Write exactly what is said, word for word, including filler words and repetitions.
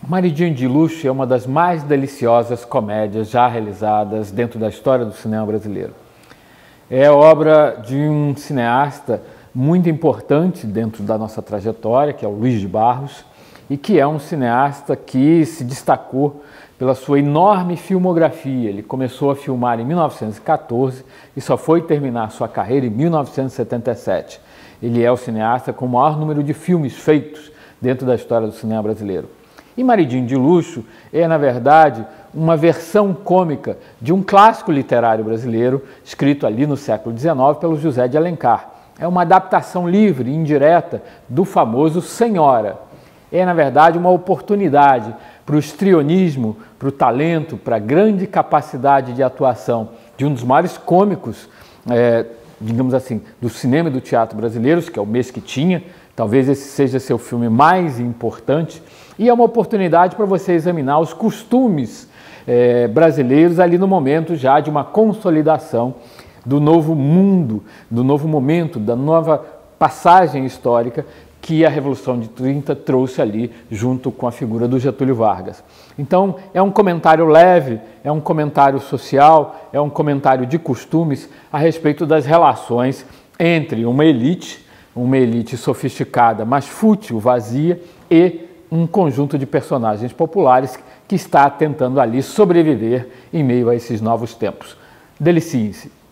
Maridinho de Luxo é uma das mais deliciosas comédias já realizadas dentro da história do cinema brasileiro. É obra de um cineasta muito importante dentro da nossa trajetória, que é o Luiz de Barros, e que é um cineasta que se destacou pela sua enorme filmografia. Ele começou a filmar em mil novecentos e quatorze e só foi terminar sua carreira em mil novecentos e setenta e sete. Ele é o cineasta com o maior número de filmes feitos dentro da história do cinema brasileiro. E Maridinho de Luxo é, na verdade, uma versão cômica de um clássico literário brasileiro, escrito ali no século dezenove pelo José de Alencar. É uma adaptação livre e indireta do famoso Senhora. É, na verdade, uma oportunidade para o histrionismo, para o talento, para a grande capacidade de atuação de um dos maiores cômicos, é, digamos assim, do cinema e do teatro brasileiros, que é o Mesquitinha. Talvez esse seja seu filme mais importante. E é uma oportunidade para você examinar os costumes é, brasileiros ali no momento já de uma consolidação do novo mundo, do novo momento, da nova passagem histórica que a Revolução de trinta trouxe ali junto com a figura do Getúlio Vargas. Então é um comentário leve, é um comentário social, é um comentário de costumes a respeito das relações entre uma elite, uma elite sofisticada, mas fútil, vazia, e um conjunto de personagens populares que está tentando ali sobreviver em meio a esses novos tempos. Deliciem-se!